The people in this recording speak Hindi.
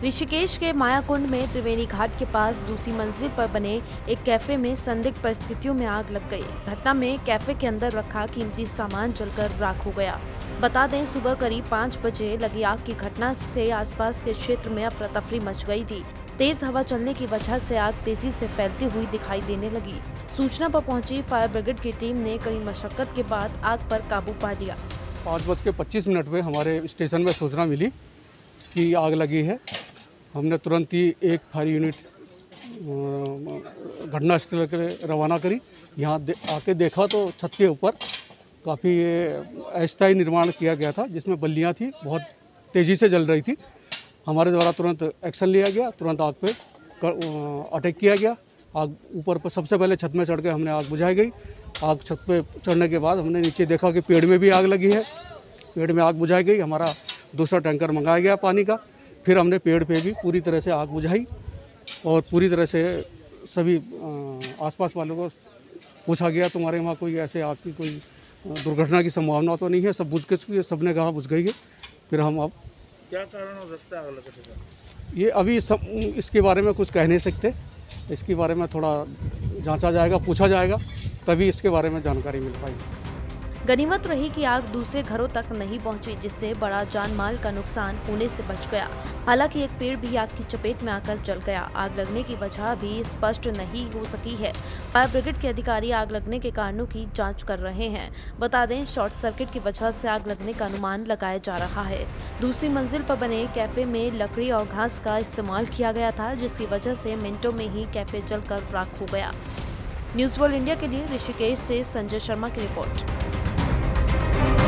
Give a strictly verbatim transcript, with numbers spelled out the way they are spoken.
ऋषिकेश के मायाकुंड में त्रिवेणी घाट के पास दूसरी मंजिल पर बने एक कैफे में संदिग्ध परिस्थितियों में आग लग गई। घटना में कैफे के अंदर रखा कीमती सामान जलकर राख हो गया। बता दें, सुबह करीब पाँच बजे लगी आग की घटना से आसपास के क्षेत्र में अफरा तफरी मच गई थी। तेज हवा चलने की वजह से आग तेजी से फैलती हुई दिखाई देने लगी। सूचना पर पहुंची फायर ब्रिगेड की टीम ने कड़ी मशक्कत के बाद आग पर काबू पा लिया। पाँच बज के पच्चीस मिनट में हमारे स्टेशन में सूचना मिली कि आग लगी है। हमने तुरंत ही एक फायर यूनिट घटनास्थल के लिए रवाना करी। यहाँ दे, आके देखा तो छत के ऊपर काफ़ी अस्थायी निर्माण किया गया था, जिसमें बल्लियाँ थी, बहुत तेज़ी से जल रही थी। हमारे द्वारा तुरंत एक्शन लिया गया, तुरंत आग पे अटैक किया गया। आग ऊपर पर सबसे पहले छत में चढ़ के हमने आग बुझाई गई। आग छत पे चढ़ने के बाद हमने नीचे देखा कि पेड़ में भी आग लगी है। पेड़ में आग बुझाई गई। हमारा दूसरा टैंकर मंगाया गया पानी का। फिर हमने पेड़ पे भी पूरी तरह से आग बुझाई और पूरी तरह से सभी आसपास वालों को पूछा गया, तुम्हारे वहाँ कोई ऐसे आग की कोई दुर्घटना की संभावना तो नहीं है? सब बुझ के चुकी है। सबने कहा बुझ गई है। फिर हम अब क्या कारण हो सकता है आग लगने का? ये अभी सब इसके बारे में कुछ कह नहीं सकते। इसके बारे में थोड़ा जांचा जाएगा, पूछा जाएगा, तभी इसके बारे में जानकारी मिल पाएगी। गनीमत रही कि आग दूसरे घरों तक नहीं पहुंची, जिससे बड़ा जान माल का नुकसान होने से बच गया। हालांकि एक पेड़ भी आग की चपेट में आकर जल गया। आग लगने की वजह भी स्पष्ट नहीं हो सकी है। फायर ब्रिगेड के अधिकारी आग लगने के कारणों की जांच कर रहे हैं। बता दें, शॉर्ट सर्किट की वजह से आग लगने का अनुमान लगाया जा रहा है। दूसरी मंजिल पर बने कैफे में लकड़ी और घास का इस्तेमाल किया गया था, जिसकी वजह से मिनटों में ही कैफे जलकर राख हो गया। न्यूज़ वर्ल्ड इंडिया के लिए ऋषिकेश से संजय शर्मा की रिपोर्ट।